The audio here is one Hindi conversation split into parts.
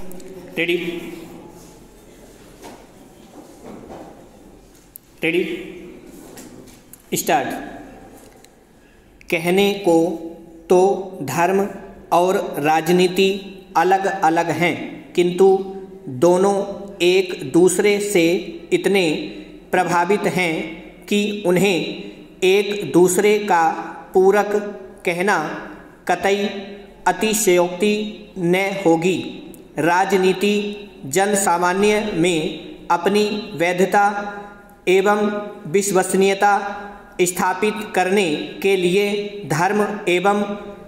Ready ready start. कहने को तो धर्म और राजनीति अलग अलग हैं, किंतु दोनों एक दूसरे से इतने प्रभावित हैं कि उन्हें एक दूसरे का पूरक कहना कतई अतिशयोक्ति न होगी। राजनीति जन सामान्य में अपनी वैधता एवं विश्वसनीयता स्थापित करने के लिए धर्म एवं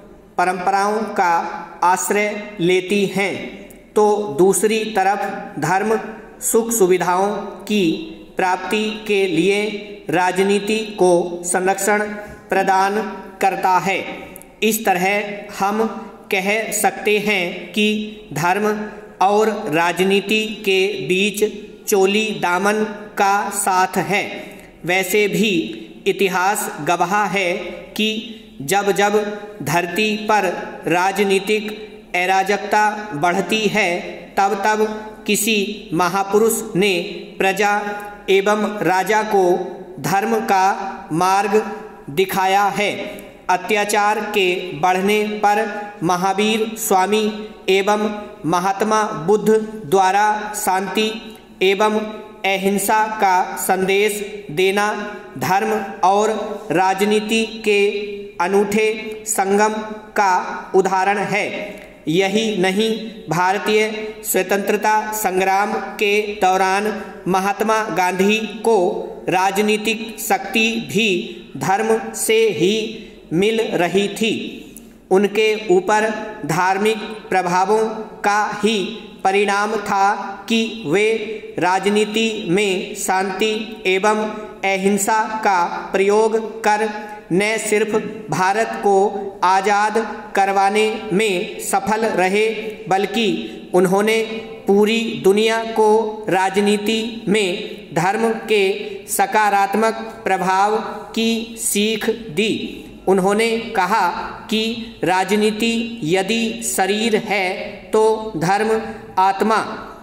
परंपराओं का आश्रय लेती हैं, तो दूसरी तरफ धर्म सुख सुविधाओं की प्राप्ति के लिए राजनीति को संरक्षण प्रदान करता है। इस तरह हम कह सकते हैं कि धर्म और राजनीति के बीच चोली दामन का साथ है। वैसे भी इतिहास गवाह है कि जब जब धरती पर राजनीतिक अराजकता बढ़ती है, तब तब किसी महापुरुष ने प्रजा एवं राजा को धर्म का मार्ग दिखाया है। अत्याचार के बढ़ने पर महावीर स्वामी एवं महात्मा बुद्ध द्वारा शांति एवं अहिंसा का संदेश देना धर्म और राजनीति के अनूठे संगम का उदाहरण है। यही नहीं, भारतीय स्वतंत्रता संग्राम के दौरान महात्मा गांधी को राजनीतिक शक्ति भी धर्म से ही मिल रही थी। उनके ऊपर धार्मिक प्रभावों का ही परिणाम था कि वे राजनीति में शांति एवं अहिंसा का प्रयोग कर न सिर्फ भारत को आज़ाद करवाने में सफल रहे, बल्कि उन्होंने पूरी दुनिया को राजनीति में धर्म के सकारात्मक प्रभाव की सीख दी। उन्होंने कहा कि राजनीति यदि शरीर है तो धर्म आत्मा,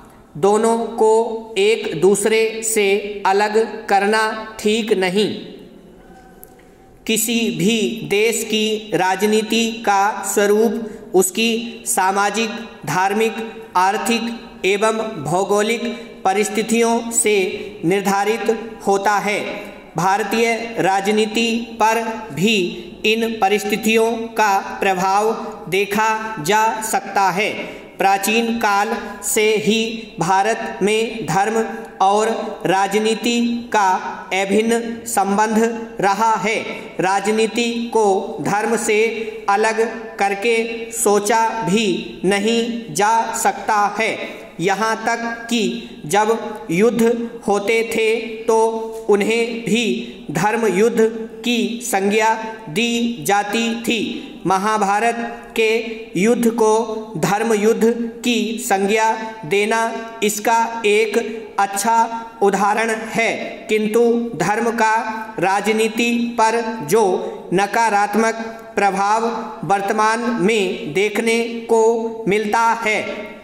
दोनों को एक दूसरे से अलग करना ठीक नहीं। किसी भी देश की राजनीति का स्वरूप उसकी सामाजिक, धार्मिक, आर्थिक एवं भौगोलिक परिस्थितियों से निर्धारित होता है। भारतीय राजनीति पर भी इन परिस्थितियों का प्रभाव देखा जा सकता है। प्राचीन काल से ही भारत में धर्म और राजनीति का अभिन्न संबंध रहा है। राजनीति को धर्म से अलग करके सोचा भी नहीं जा सकता है। यहाँ तक कि जब युद्ध होते थे तो उन्हें भी धर्म युद्ध की संज्ञा दी जाती थी। महाभारत के युद्ध को धर्म युद्ध की संज्ञा देना इसका एक अच्छा उदाहरण है। किंतु धर्म का राजनीति पर जो नकारात्मक प्रभाव वर्तमान में देखने को मिलता है,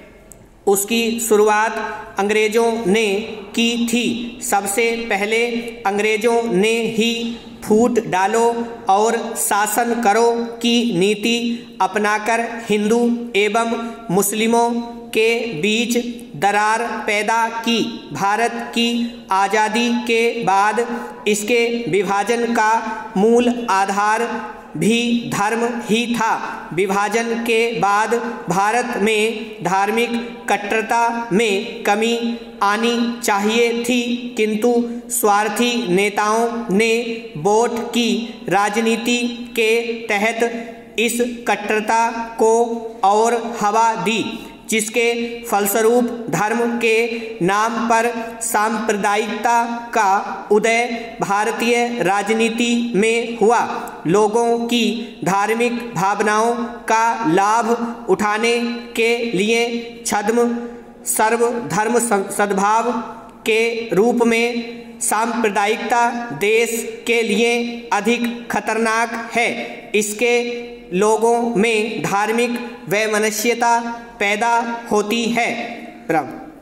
उसकी शुरुआत अंग्रेज़ों ने की थी। सबसे पहले अंग्रेज़ों ने ही फूट डालो और शासन करो की नीति अपनाकर हिंदू एवं मुस्लिमों के बीच दरार पैदा की। भारत की आज़ादी के बाद इसके विभाजन का मूल आधार भी धर्म ही था। विभाजन के बाद भारत में धार्मिक कट्टरता में कमी आनी चाहिए थी, किंतु स्वार्थी नेताओं ने वोट की राजनीति के तहत इस कट्टरता को और हवा दी, जिसके फलस्वरूप धर्म के नाम पर सांप्रदायिकता का उदय भारतीय राजनीति में हुआ। लोगों की धार्मिक भावनाओं का लाभ उठाने के लिए छद्म सर्वधर्म सद्भाव के रूप में सांप्रदायिकता देश के लिए अधिक खतरनाक है। इसके लोगों में धार्मिक वैमनस्यता पैदा होती है।